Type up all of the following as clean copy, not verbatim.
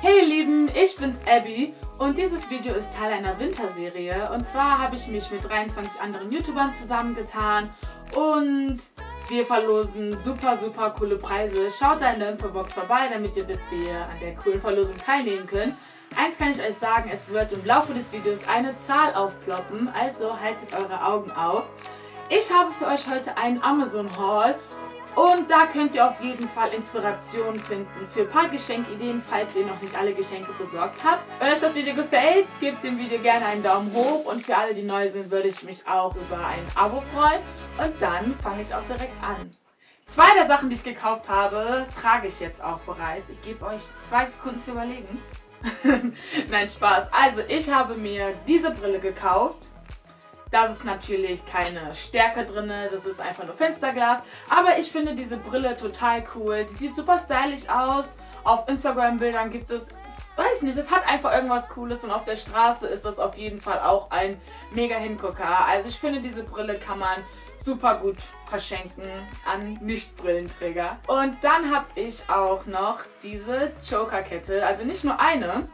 Hey ihr Lieben, ich bin's Abby und dieses Video ist Teil einer Winterserie. Und zwar habe ich mich mit 23 anderen YouTubern zusammengetan und wir verlosen super coole Preise. Schaut da in der Infobox vorbei, damit ihr wisst, wie ihr an der coolen Verlosung teilnehmen könnt. Eins kann ich euch sagen, es wird im Laufe des Videos eine Zahl aufploppen, also haltet eure Augen auf. Ich habe für euch heute einen Amazon Haul und da könnt ihr auf jeden Fall Inspiration finden für ein paar Geschenkideen, falls ihr noch nicht alle Geschenke besorgt habt. Wenn euch das Video gefällt, gebt dem Video gerne einen Daumen hoch und für alle, die neu sind, würde ich mich auch über ein Abo freuen. Und dann fange ich auch direkt an. Zwei der Sachen, die ich gekauft habe, trage ich jetzt auch bereits. Ich gebe euch 2 Sekunden zu überlegen. Nein, Spaß. Also ich habe mir diese Brille gekauft. Da ist natürlich keine Stärke drin, das ist einfach nur Fensterglas. Aber ich finde diese Brille total cool. Die sieht super stylisch aus. Auf Instagram-Bildern gibt es, weiß nicht, es hat einfach irgendwas Cooles. Und auf der Straße ist das auf jeden Fall auch ein mega Hingucker. Also ich finde, diese Brille kann man super gut verschenken an Nicht-Brillenträger. Und dann habe ich auch noch diese Joker-Kette. Also nicht nur eine.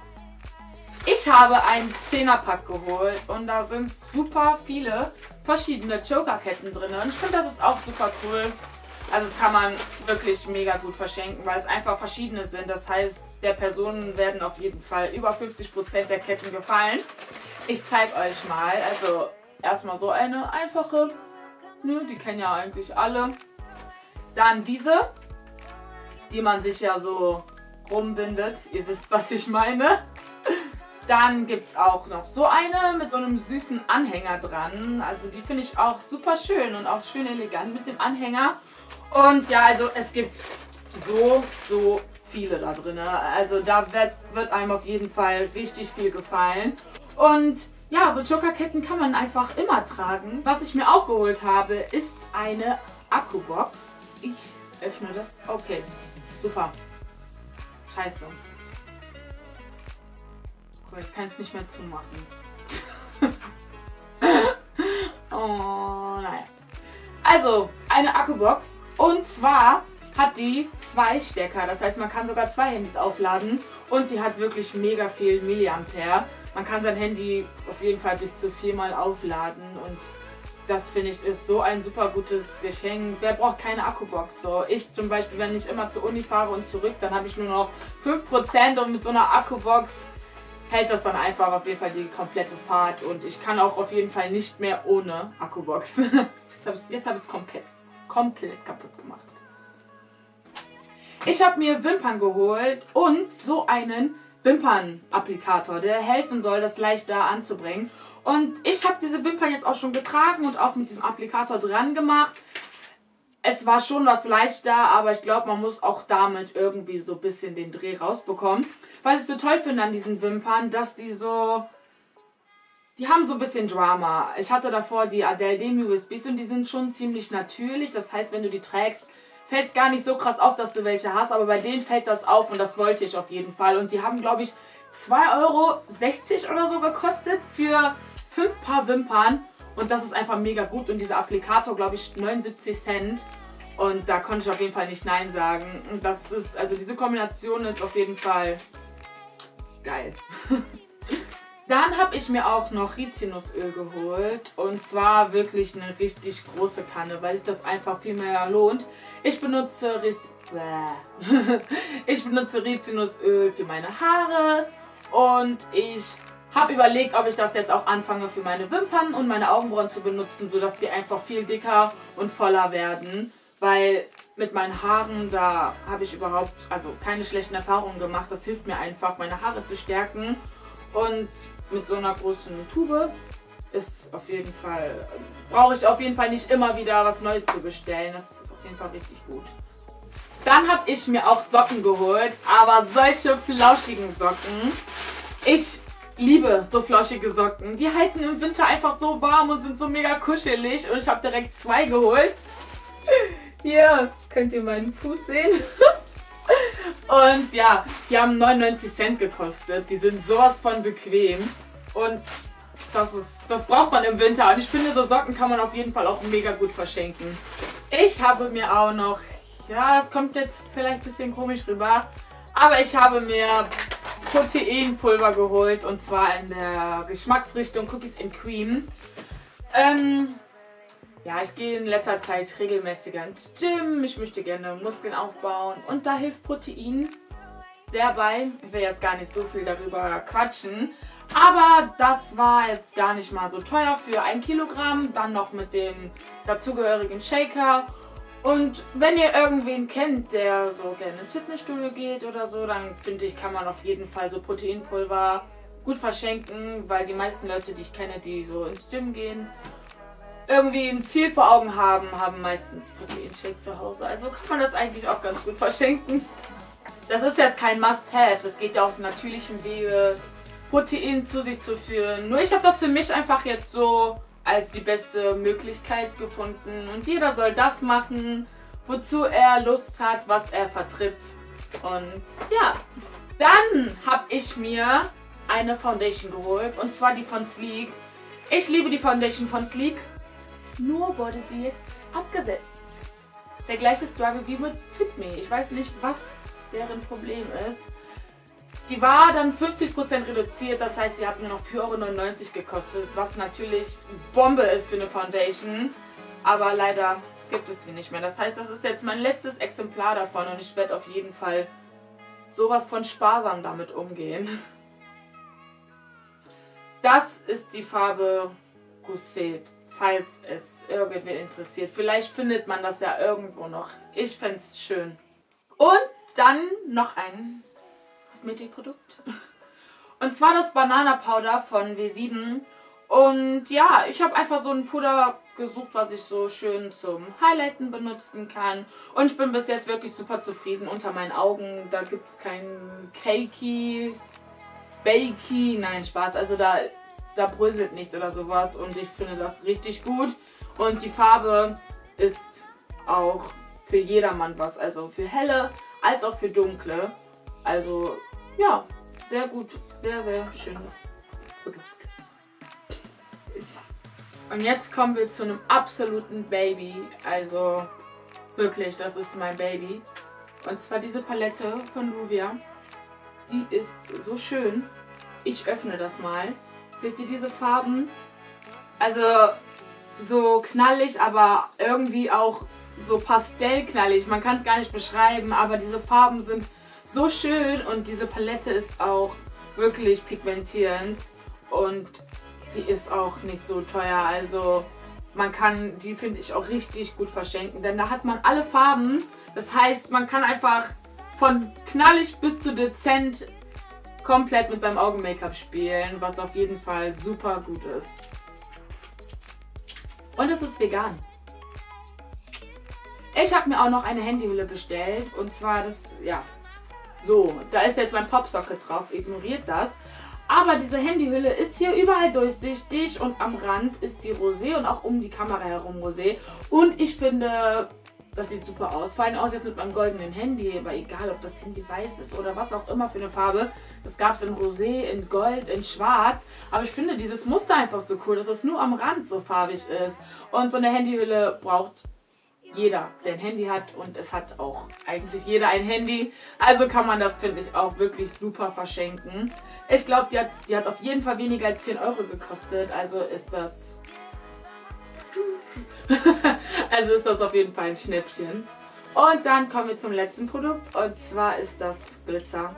Ich habe einen 10er-Pack geholt und da sind super viele verschiedene Joker-Ketten drin. Und ich finde, das ist auch super cool. Also das kann man wirklich mega gut verschenken, weil es einfach verschiedene sind. Das heißt, der Person werden auf jeden Fall über 50% der Ketten gefallen. Ich zeige euch mal. Also erstmal so eine einfache. Die kennen ja eigentlich alle. Dann diese, die man sich ja so rumbindet. Ihr wisst, was ich meine. Dann gibt es auch noch so eine mit so einem süßen Anhänger dran. Also die finde ich auch super schön und auch schön elegant mit dem Anhänger. Und ja, also es gibt so viele da drin. Also da wird einem auf jeden Fall richtig viel gefallen. Und ja, so Jokerketten kann man einfach immer tragen. Was ich mir auch geholt habe, ist eine Akkubox. Ich öffne das. Okay, super. Scheiße. Cool, jetzt kann ich es nicht mehr zumachen. Oh, naja. Also, eine Akkubox. Und zwar hat die 2 Stecker. Das heißt, man kann sogar 2 Handys aufladen. Und sie hat wirklich mega viel Milliampere. Man kann sein Handy auf jeden Fall bis zu 4-mal aufladen. Und das finde ich ist so ein super gutes Geschenk. Wer braucht keine Akkubox? So, ich zum Beispiel, wenn ich immer zur Uni fahre und zurück, dann habe ich nur noch 5% und mit so einer Akkubox hält das dann einfach auf jeden Fall die komplette Fahrt und ich kann auch auf jeden Fall nicht mehr ohne Akkubox. Jetzt habe ich es komplett kaputt gemacht. Ich habe mir Wimpern geholt und so einen Wimpernapplikator, der helfen soll, das leichter anzubringen. Und ich habe diese Wimpern jetzt auch schon getragen und auch mit diesem Applikator dran gemacht. Es war schon was leichter, aber ich glaube, man muss auch damit irgendwie so ein bisschen den Dreh rausbekommen. Was ich so toll finde an diesen Wimpern, dass die haben so ein bisschen Drama. Ich hatte davor die Adele Demi USBs und die sind schon ziemlich natürlich. Das heißt, wenn du die trägst, fällt es gar nicht so krass auf, dass du welche hast. Aber bei denen fällt das auf und das wollte ich auf jeden Fall. Und die haben, glaube ich, 2,60 € oder so gekostet für 5 Paar Wimpern. Und das ist einfach mega gut. Und dieser Applikator, glaube ich, 79 Cent. Und da konnte ich auf jeden Fall nicht Nein sagen. Und das ist, also diese Kombination ist auf jeden Fall geil. Dann habe ich mir auch noch Rizinusöl geholt. Und zwar wirklich eine richtig große Kanne, weil sich das einfach viel mehr lohnt. Ich benutze Rizinusöl für meine Haare. Und ich habe überlegt, ob ich das jetzt auch anfange für meine Wimpern und meine Augenbrauen zu benutzen, sodass die einfach viel dicker und voller werden. Weil mit meinen Haaren, da habe ich überhaupt keine schlechten Erfahrungen gemacht. Das hilft mir einfach, meine Haare zu stärken. Und mit so einer großen Tube ist auf jeden Fall, brauche ich auf jeden Fall nicht immer wieder was Neues zu bestellen. Das ist auf jeden Fall richtig gut. Dann habe ich mir auch Socken geholt, aber solche flauschigen Socken. Ich liebe so flauschige Socken. Die halten im Winter einfach so warm und sind so mega kuschelig. Und ich habe direkt 2 geholt. Hier könnt ihr meinen Fuß sehen. Und ja, die haben 99 Cent gekostet. Die sind sowas von bequem. Und das braucht man im Winter. Und ich finde, so Socken kann man auf jeden Fall auch mega gut verschenken. Ich habe mir auch noch, ja, es kommt jetzt vielleicht ein bisschen komisch rüber, aber ich habe mir Proteinpulver geholt und zwar in der Geschmacksrichtung Cookies and Cream. Ja, ich gehe in letzter Zeit regelmäßiger ins Gym, ich möchte gerne Muskeln aufbauen und da hilft Protein sehr bei. Ich will jetzt gar nicht so viel darüber quatschen, aber das war jetzt gar nicht mal so teuer für 1 Kilogramm, dann noch mit dem dazugehörigen Shaker. Und wenn ihr irgendwen kennt, der so gerne ins Fitnessstudio geht oder so, dann finde ich, kann man auf jeden Fall so Proteinpulver gut verschenken, weil die meisten Leute, die ich kenne, die so ins Gym gehen, irgendwie ein Ziel vor Augen haben meistens Proteinshake zu Hause. Also kann man das eigentlich auch ganz gut verschenken. Das ist jetzt kein Must-Have, das geht ja auf natürlichem Wege, Protein zu sich zu führen. Nur ich habe das für mich einfach jetzt so als die beste Möglichkeit gefunden und jeder soll das machen, wozu er Lust hat, was er vertritt. Und ja, dann habe ich mir eine Foundation geholt und zwar die von Sleek. Ich liebe die Foundation von Sleek, nur wurde sie jetzt abgesetzt. Der gleiche Struggle wie mit Fit Me. Ich weiß nicht, was deren Problem ist. Die war dann 50% reduziert, das heißt, sie hat nur noch 4,99 € gekostet, was natürlich Bombe ist für eine Foundation. Aber leider gibt es sie nicht mehr. Das heißt, das ist jetzt mein letztes Exemplar davon und ich werde auf jeden Fall sowas von sparsam damit umgehen. Das ist die Farbe Russet, falls es irgendwen interessiert. Vielleicht findet man das ja irgendwo noch. Ich fände es schön. Und dann noch ein Kosmetikprodukt. Und zwar das Banana Powder von W7. Und ja, ich habe einfach so ein Puder gesucht, was ich so schön zum Highlighten benutzen kann. Und ich bin bis jetzt wirklich super zufrieden unter meinen Augen. Da gibt es kein Cakey, Bakey, nein, Spaß. Also da bröselt nichts oder sowas. Und ich finde das richtig gut. Und die Farbe ist auch für jedermann was. Also für helle als auch für dunkle. Also ja, sehr gut. Sehr, sehr schönes Produkt. Und jetzt kommen wir zu einem absoluten Baby. Also wirklich, das ist mein Baby. Und zwar diese Palette von Luvia. Die ist so schön. Ich öffne das mal. Seht ihr diese Farben? Also so knallig, aber irgendwie auch so pastellknallig. Man kann es gar nicht beschreiben, aber diese Farben sind so schön und diese Palette ist auch wirklich pigmentierend und die ist auch nicht so teuer. Also man kann die, finde ich, auch richtig gut verschenken, denn da hat man alle Farben. Das heißt, man kann einfach von knallig bis zu dezent komplett mit seinem Augen-Make-up spielen, was auf jeden Fall super gut ist. Und es ist vegan. Ich habe mir auch noch eine Handyhülle bestellt und zwar das, ja, so, da ist jetzt mein Popsocket drauf, ignoriert das. Aber diese Handyhülle ist hier überall durchsichtig und am Rand ist die rosé und auch um die Kamera herum rosé. Und ich finde, das sieht super aus. Vor allem auch jetzt mit meinem goldenen Handy, aber egal, ob das Handy weiß ist oder was auch immer für eine Farbe. Das gab es in rosé, in gold, in schwarz. Aber ich finde dieses Muster einfach so cool, dass es nur am Rand so farbig ist. Und so eine Handyhülle braucht jeder, der ein Handy hat, und es hat auch eigentlich jeder ein Handy. Also kann man das, finde ich, auch wirklich super verschenken. Ich glaube, die hat auf jeden Fall weniger als 10 € gekostet. Also ist das auf jeden Fall ein Schnäppchen. Und dann kommen wir zum letzten Produkt. Und zwar ist das Glitzer.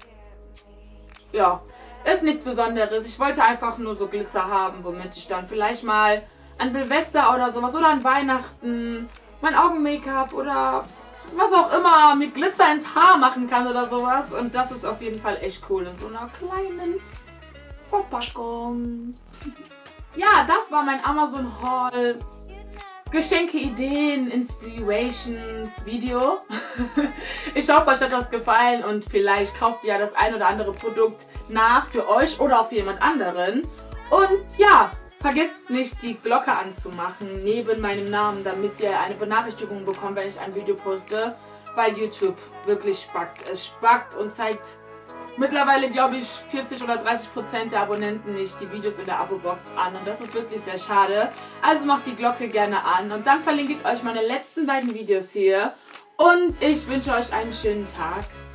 Ja, ist nichts Besonderes. Ich wollte einfach nur so Glitzer haben, womit ich dann vielleicht mal an Silvester oder sowas oder an Weihnachten mein Augen-Make-up oder was auch immer mit Glitzer ins Haar machen kann oder sowas. Und das ist auf jeden Fall echt cool in so einer kleinen Verpackung. Ja, das war mein Amazon Haul. Geschenke, Ideen, Inspirations Video. Ich hoffe, euch hat das gefallen und vielleicht kauft ihr ja das ein oder andere Produkt nach für euch oder auch für jemand anderen. Und ja, vergesst nicht, die Glocke anzumachen neben meinem Namen, damit ihr eine Benachrichtigung bekommt, wenn ich ein Video poste, weil YouTube wirklich spackt. Es spackt und zeigt mittlerweile, glaube ich, 40 oder 30% der Abonnenten nicht die Videos in der Abo-Box an. Und das ist wirklich sehr schade. Also macht die Glocke gerne an. Und dann verlinke ich euch meine letzten beiden Videos hier. Und ich wünsche euch einen schönen Tag.